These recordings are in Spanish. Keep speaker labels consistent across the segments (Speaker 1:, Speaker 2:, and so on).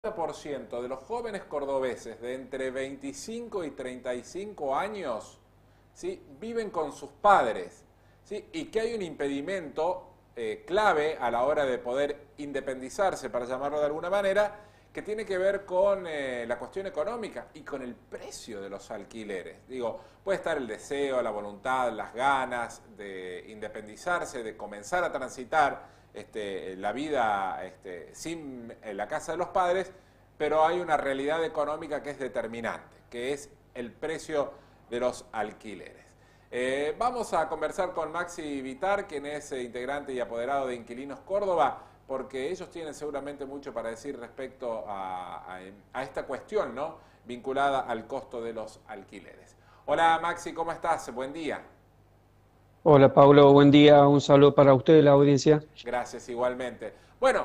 Speaker 1: 40% de los jóvenes cordobeses de entre 25 y 35 años, ¿sí?, viven con sus padres, ¿sí?, y que hay un impedimento clave a la hora de poder independizarse, para llamarlo de alguna manera, que tiene que ver con la cuestión económica y con el precio de los alquileres. Digo, puede estar el deseo, la voluntad, las ganas de independizarse, de comenzar a transitar la vida sin la casa de los padres, pero hay una realidad económica que es determinante, que es el precio de los alquileres. Vamos a conversar con Maxi Vitar, quien es integrante y apoderado de Inquilinos Córdoba, porque ellos tienen seguramente mucho para decir respecto a esta cuestión, ¿no?, vinculada al costo de los alquileres. Hola Maxi, ¿cómo estás? Buen día.
Speaker 2: Hola Pablo, buen día, un saludo para usted y la audiencia.
Speaker 1: Gracias, igualmente. Bueno,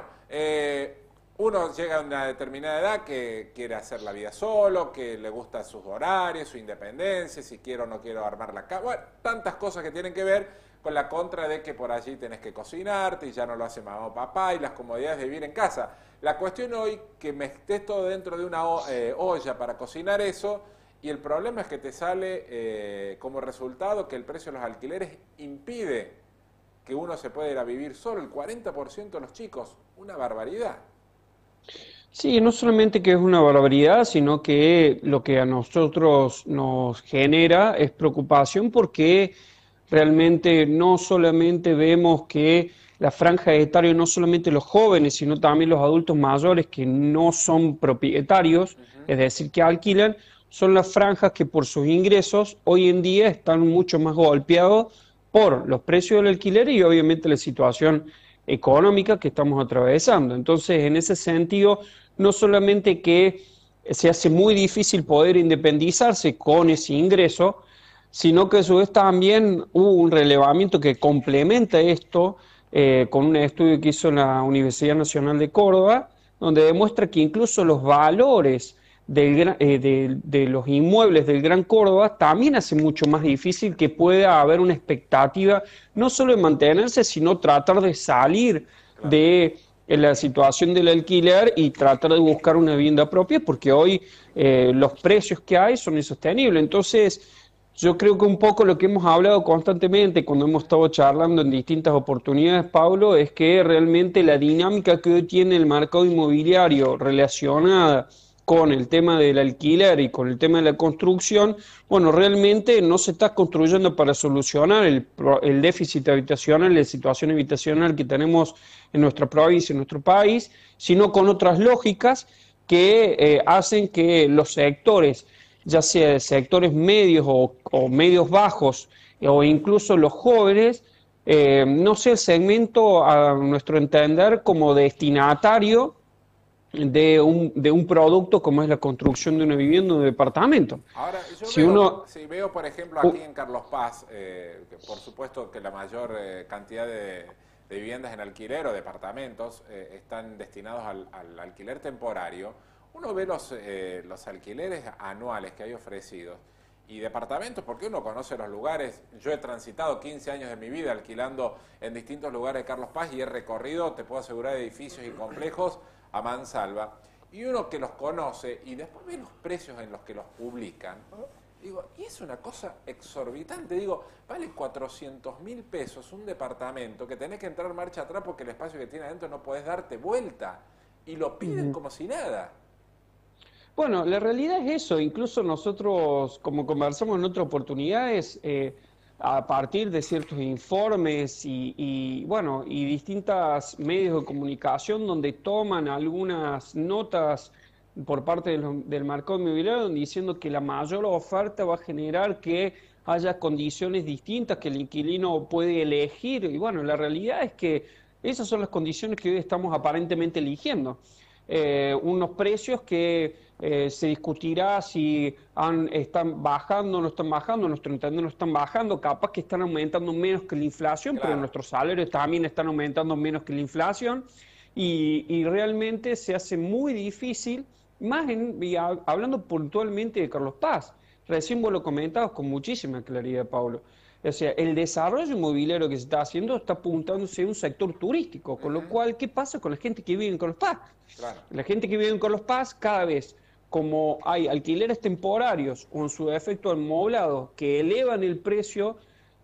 Speaker 1: uno llega a una determinada edad que quiere hacer la vida solo, que le gustan sus horarios, su independencia, si quiero o no quiero armar la casa. Bueno, tantas cosas que tienen que ver con la contra de que por allí tenés que cocinarte y ya no lo hace mamá o papá y las comodidades de vivir en casa. La cuestión hoy que metés todo dentro de una olla para cocinar eso, y el problema es que te sale como resultado que el precio de los alquileres impide que uno se puede ir a vivir solo, el 40% de los chicos, una barbaridad.
Speaker 2: Sí, no solamente que es una barbaridad, sino que lo que a nosotros nos genera es preocupación porque realmente no solamente vemos que la franja etaria, no solamente los jóvenes, sino también los adultos mayores que no son propietarios,
Speaker 1: Ujú.
Speaker 2: es decir, que alquilan, son las franjas que por sus ingresos hoy en día están mucho más golpeados por los precios del alquiler y obviamente la situación económica que estamos atravesando. Entonces, en ese sentido, no solamente que se hace muy difícil poder independizarse con ese ingreso, sino que a su vez también hubo un relevamiento que complementa esto con un estudio que hizo la Universidad Nacional de Córdoba, donde demuestra que incluso los valores de los inmuebles del Gran Córdoba también hace mucho más difícil que pueda haber una expectativa no solo de mantenerse, sino tratar de salir
Speaker 1: Claro.
Speaker 2: de la situación del alquiler y tratar de buscar una vivienda propia, porque hoy los precios que hay son insostenibles. Entonces, yo creo que un poco lo que hemos hablado constantemente cuando hemos estado charlando en distintas oportunidades, Pablo, es que realmente la dinámica que hoy tiene el mercado inmobiliario relacionada con el tema del alquiler y con el tema de la construcción, bueno, realmente no se está construyendo para solucionar el déficit habitacional, la situación habitacional que tenemos en nuestra provincia, en nuestro país, sino con otras lógicas que hacen que los sectores, ya sea sectores medios o medios bajos, o incluso los jóvenes, no sea el segmento, a nuestro entender, como destinatario de un producto como es la construcción de una vivienda o un departamento.
Speaker 1: Ahora, yo
Speaker 2: Si
Speaker 1: veo,
Speaker 2: uno...
Speaker 1: si veo por ejemplo aquí
Speaker 2: u-
Speaker 1: en Carlos Paz, que por supuesto que la mayor cantidad de viviendas en alquiler o departamentos están destinados al alquiler temporario, uno ve los alquileres anuales que hay ofrecidos y departamentos, porque uno conoce los lugares. Yo he transitado 15 años de mi vida alquilando en distintos lugares de Carlos Paz y he recorrido, te puedo asegurar, edificios y complejos a mansalva. Y uno que los conoce y después ve los precios en los que los publican, digo, y es una cosa exorbitante. Digo, vale 400.000 pesos un departamento que tenés que entrar marcha atrás porque el espacio que tiene adentro no podés darte vuelta. Y lo piden
Speaker 2: Ujú.
Speaker 1: como si nada.
Speaker 2: Bueno, la realidad es eso. Incluso nosotros, como conversamos en otras oportunidades, a partir de ciertos informes bueno, y distintos medios de comunicación donde toman algunas notas por parte del mercado inmobiliario diciendo que la mayor oferta va a generar que haya condiciones distintas que el inquilino puede elegir. Y bueno, la realidad es que esas son las condiciones que hoy estamos aparentemente eligiendo. Unos precios que se discutirá si están bajando o no están bajando, nuestro entender no están bajando, capaz que están aumentando menos que la inflación, pero
Speaker 1: Claro.
Speaker 2: nuestros salarios también están aumentando menos que la inflación y realmente se hace muy difícil, hablando puntualmente de Carlos Paz, recién vos lo comentabas con muchísima claridad, Pablo. O sea, el desarrollo inmobiliario que se está haciendo está apuntándose a un sector turístico, con lo cual, ¿qué pasa con la gente que vive en Carlos Paz?
Speaker 1: Claro.
Speaker 2: La gente que vive en Carlos Paz, cada vez como hay alquileres temporarios o en su defecto amoblados que elevan el precio,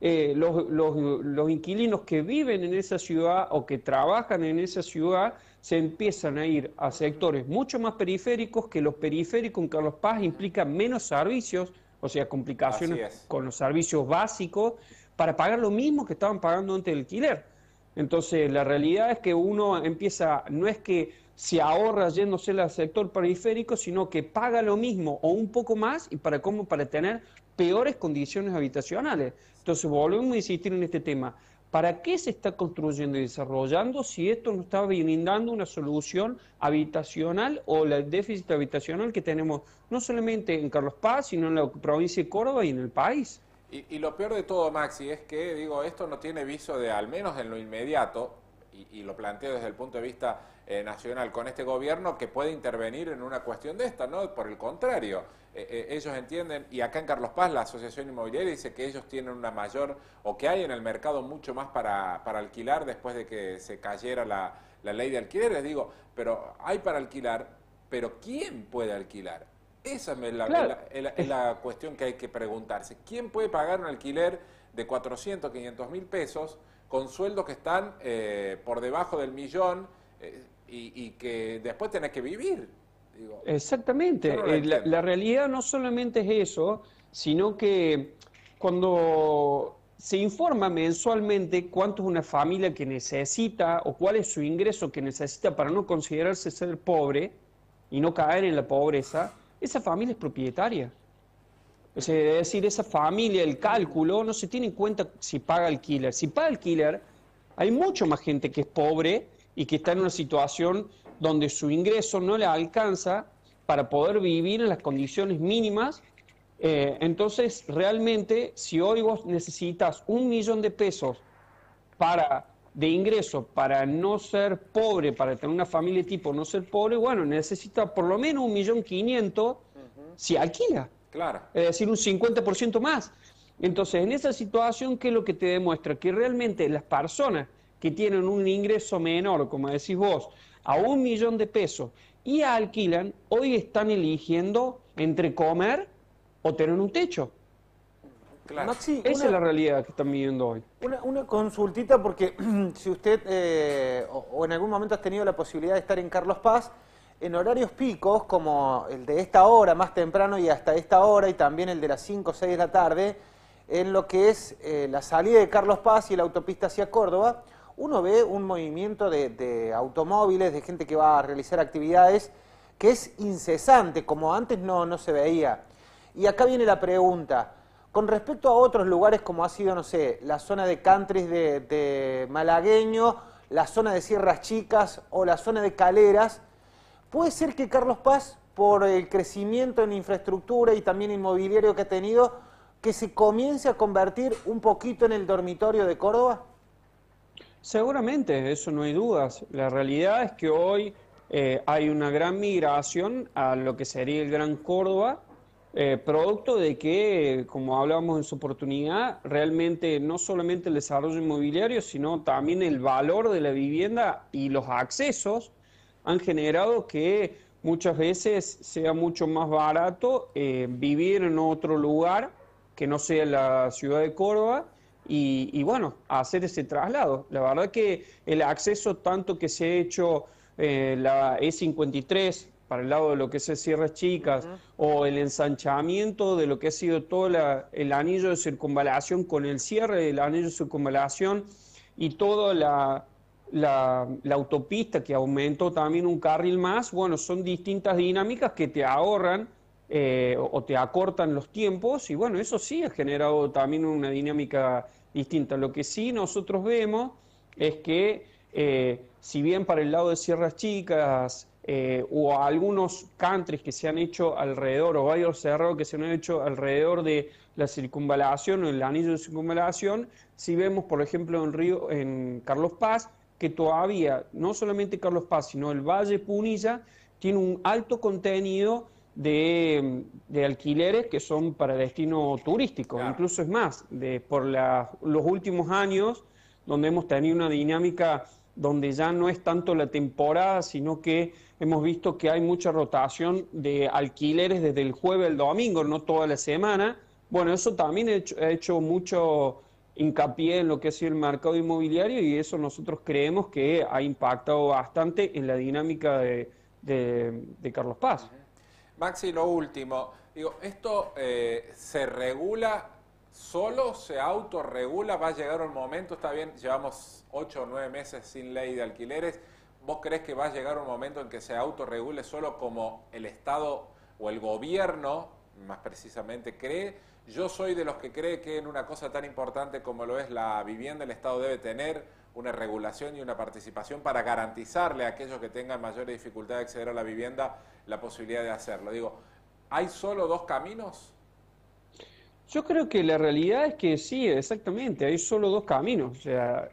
Speaker 2: los inquilinos que viven en esa ciudad o que trabajan en esa ciudad se empiezan a ir a sectores mucho más periféricos, que los periféricos en Carlos Paz implican menos servicios, o sea,
Speaker 1: Así
Speaker 2: complicaciones
Speaker 1: es.
Speaker 2: con los servicios básicos, para pagar lo mismo que estaban pagando antes del alquiler. Entonces, la realidad es que uno empieza, no es que se ahorra yéndose al sector periférico, sino que paga lo mismo o un poco más y para cómo, para tener peores condiciones habitacionales. Entonces, volvemos a insistir en este tema. ¿Para qué se está construyendo y desarrollando si esto no está brindando una solución habitacional o el déficit habitacional que tenemos no solamente en Carlos Paz, sino en la provincia de Córdoba y en el país?
Speaker 1: Y lo peor de todo, Maxi, es que, digo, esto no tiene viso de, al menos en lo inmediato, y lo planteo desde el punto de vista nacional con este gobierno, que puede intervenir en una cuestión de esta, ¿no? Por el contrario, ellos entienden, y acá en Carlos Paz la Asociación Inmobiliaria dice que ellos tienen una mayor, o que hay en el mercado mucho más para alquilar después de que se cayera la ley de alquileres. Digo, pero hay para alquilar, pero ¿quién puede alquilar? Esa es
Speaker 2: Claro.
Speaker 1: es la cuestión que hay que preguntarse. ¿Quién puede pagar un alquiler de 400, 500 mil pesos con sueldos que están por debajo del millón y que después tenés que vivir? Digo, yo
Speaker 2: Exactamente.
Speaker 1: no lo
Speaker 2: La
Speaker 1: entiendo.
Speaker 2: realidad no solamente es eso, sino que cuando se informa mensualmente cuánto es una familia que necesita o cuál es su ingreso que necesita para no considerarse ser pobre y no caer en la pobreza, esa familia es propietaria. O sea, es decir, esa familia, el cálculo, no se tiene en cuenta si paga alquiler. Si paga alquiler, hay mucho más gente que es pobre y que está en una situación donde su ingreso no le alcanza para poder vivir en las condiciones mínimas. Entonces, realmente, si hoy vos necesitas 1 millón de pesos de ingreso para no ser pobre, para tener una familia tipo no ser pobre, bueno, necesita por lo menos 1.500.000 si alquila,
Speaker 1: Claro,
Speaker 2: es decir, un 50% más. Entonces, en esa situación, ¿qué es lo que te demuestra? Que realmente las personas que tienen un ingreso menor, como decís vos, a 1 millón de pesos y alquilan, hoy están eligiendo entre comer o tener un techo.
Speaker 1: claro.
Speaker 3: Maxi,
Speaker 2: Esa es la realidad que están viviendo hoy.
Speaker 3: una consultita porque si usted o en algún momento has tenido la posibilidad de estar en Carlos Paz, en horarios picos como el de esta hora, más temprano y hasta esta hora, y también el de las 5 o 6 de la tarde, en lo que es la salida de Carlos Paz y la autopista hacia Córdoba, uno ve un movimiento de automóviles, de gente que va a realizar actividades, que es incesante, como antes no se veía. Y acá viene la pregunta. Con respecto a otros lugares como ha sido, no sé, la zona de Countries de Malagueño, la zona de Sierras Chicas o la zona de Caleras, ¿puede ser que Carlos Paz, por el crecimiento en infraestructura y también inmobiliario que ha tenido, que se comience a convertir un poquito en el dormitorio de Córdoba?
Speaker 2: Seguramente, eso no hay dudas. La realidad es que hoy hay una gran migración a lo que sería el Gran Córdoba, producto de que, como hablábamos en su oportunidad, realmente no solamente el desarrollo inmobiliario, sino también el valor de la vivienda y los accesos han generado que muchas veces sea mucho más barato vivir en otro lugar que no sea la ciudad de Córdoba bueno, hacer ese traslado. La verdad que el acceso tanto que se ha hecho la E53 para el lado de lo que es Sierras Chicas o el ensanchamiento de lo que ha sido todo el anillo de circunvalación con el cierre del anillo de circunvalación y toda la autopista que aumentó también un carril más, bueno, son distintas dinámicas que te ahorran o te acortan los tiempos y bueno, eso sí ha generado también una dinámica distinta. Lo que sí nosotros vemos es que si bien para el lado de Sierras Chicas o algunos countries que se han hecho alrededor o varios cerrados que se han hecho alrededor de la circunvalación o el anillo de circunvalación, si vemos por ejemplo en Carlos Paz, que todavía no solamente Carlos Paz, sino el Valle Punilla tiene un alto contenido de alquileres que son para destino turístico.
Speaker 1: Claro.
Speaker 2: Incluso es más, por los últimos años, donde hemos tenido una dinámica donde ya no es tanto la temporada, sino que hemos visto que hay mucha rotación de alquileres desde el jueves al domingo, no toda la semana. Bueno, eso también ha hecho mucho hincapié en lo que ha sido el mercado inmobiliario, y eso nosotros creemos que ha impactado bastante en la dinámica de Carlos Paz.
Speaker 1: Maxi, lo último, digo, ¿esto se regula solo, se autorregula? ¿Va a llegar un momento? Está bien, llevamos 8 o 9 meses sin ley de alquileres. ¿Vos creés que va a llegar un momento en que se autorregule solo como el Estado o el gobierno, más precisamente, cree? Yo soy de los que cree que en una cosa tan importante como lo es la vivienda, el Estado debe tener una regulación y una participación para garantizarle a aquellos que tengan mayores dificultades de acceder a la vivienda la posibilidad de hacerlo. Digo, ¿hay solo 2 caminos?
Speaker 2: Yo creo que la realidad es que sí, exactamente, hay solo 2 caminos. O sea,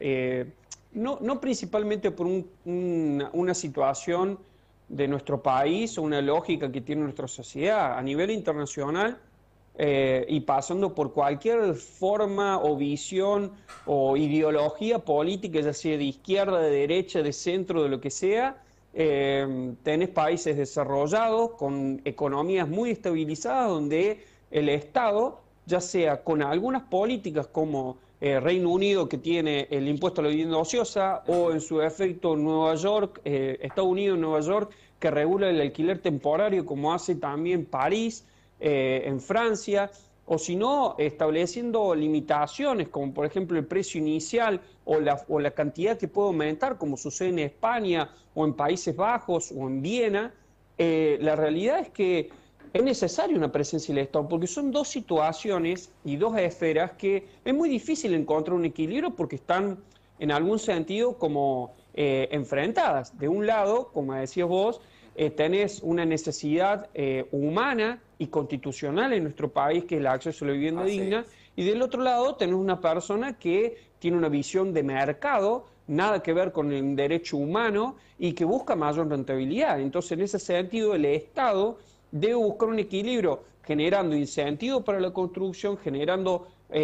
Speaker 2: no principalmente por una situación de nuestro país o una lógica que tiene nuestra sociedad. A nivel internacional, y pasando por cualquier forma o visión o ideología política, ya sea de izquierda, de derecha, de centro, de lo que sea, tenés países desarrollados con economías muy estabilizadas donde el Estado, ya sea con algunas políticas como Reino Unido, que tiene el impuesto a la vivienda ociosa, o en su efecto Nueva York, Estados Unidos, Nueva York, que regula el alquiler temporario, como hace también París, en Francia, o si no, estableciendo limitaciones, como por ejemplo el precio inicial o la cantidad que puede aumentar, como sucede en España o en Países Bajos o en Viena. La realidad es que es necesaria una presencia del Estado, porque son 2 situaciones y 2 esferas que es muy difícil encontrar un equilibrio, porque están en algún sentido como enfrentadas. De un lado, como decías vos, tenés una necesidad humana y constitucional en nuestro país, que es el acceso a la vivienda digna, y del otro lado tenés una persona que tiene una visión de mercado, nada que ver con el derecho humano, y que busca mayor rentabilidad. Entonces, en ese sentido, el Estado debe buscar un equilibrio, generando incentivos para la construcción, generando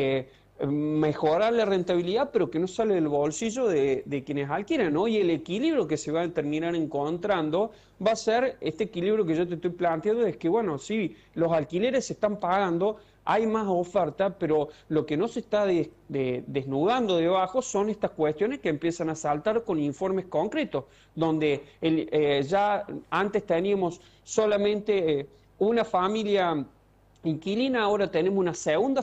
Speaker 2: mejorar la rentabilidad, pero que no sale del bolsillo de quienes alquilan, ¿no? Y el equilibrio que se va a terminar encontrando va a ser este equilibrio que yo te estoy planteando, es que, bueno, sí, los alquileres se están pagando, hay más oferta, pero lo que no se está desnudando debajo son estas cuestiones que empiezan a saltar con informes concretos, donde ya antes teníamos solamente una familia inquilina, ahora tenemos una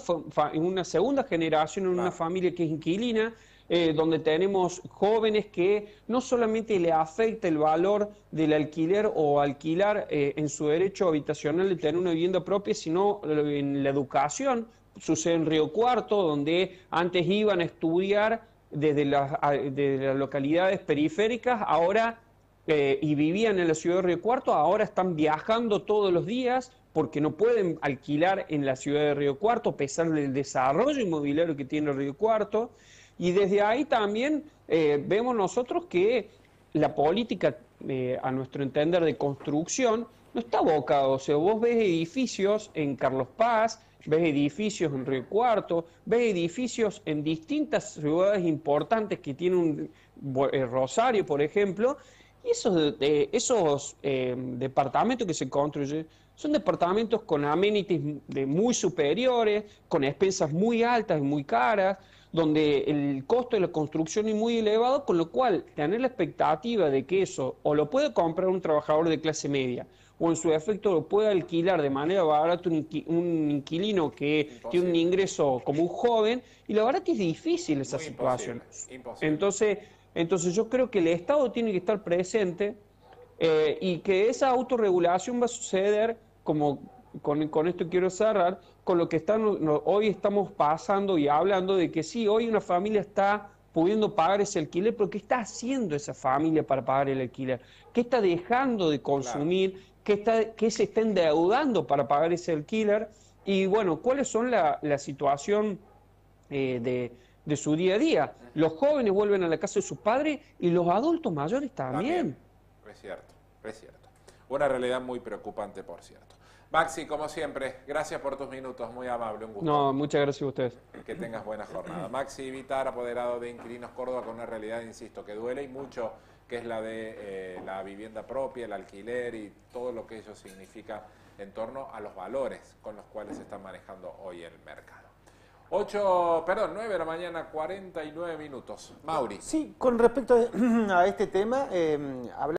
Speaker 2: segunda generación en una familia que es inquilina, donde tenemos jóvenes que no solamente le afecta el valor del alquiler o alquilar en su derecho habitacional de tener una vivienda propia, sino en la educación. Sucede en Río Cuarto, donde antes iban a estudiar desde las localidades periféricas, ahora y vivían en la ciudad de Río Cuarto, ahora están viajando todos los días porque no pueden alquilar en la ciudad de Río Cuarto, a pesar del desarrollo inmobiliario que tiene Río Cuarto. Y desde ahí también vemos nosotros que la política, a nuestro entender, de construcción, no está abocada. O sea, vos ves edificios en Carlos Paz, ves edificios en Río Cuarto, ves edificios en distintas ciudades importantes que tienen Rosario, por ejemplo, y esos departamentos que se construyen son departamentos con amenities muy superiores, con expensas muy altas y muy caras, donde el costo de la construcción es muy elevado, con lo cual tener la expectativa de que eso o lo puede comprar un trabajador de clase media, o en su efecto lo puede alquilar de manera barata un inquilino que tiene un ingreso como un joven, y la verdad que es difícil esa situación. Imposible. Entonces yo creo que el Estado tiene que estar presente, y que esa autorregulación va a suceder, como con esto quiero cerrar, con lo que hoy estamos pasando y hablando de que sí, hoy una familia está pudiendo pagar ese alquiler, pero ¿qué está haciendo esa familia para pagar el alquiler? ¿Qué está dejando de consumir? Claro. ¿Qué se está endeudando para pagar ese alquiler? Y bueno, ¿cuáles son la situación de su día a día? Los jóvenes vuelven a la casa de sus padres y los adultos mayores también.
Speaker 1: Es cierto, es cierto. Una realidad muy preocupante, por cierto. Maxi, como siempre, gracias por tus minutos, muy amable, un gusto.
Speaker 2: No, muchas gracias a ustedes.
Speaker 1: Que tengas buena jornada. Maxi Vitar, apoderado de Inquilinos Córdoba, con una realidad, insisto, que duele y mucho, que es la de la vivienda propia, el alquiler y todo lo que ello significa en torno a los valores con los cuales se está manejando hoy el mercado. 9 de la mañana, 49 minutos. Mauri.
Speaker 3: Sí, con respecto a este tema,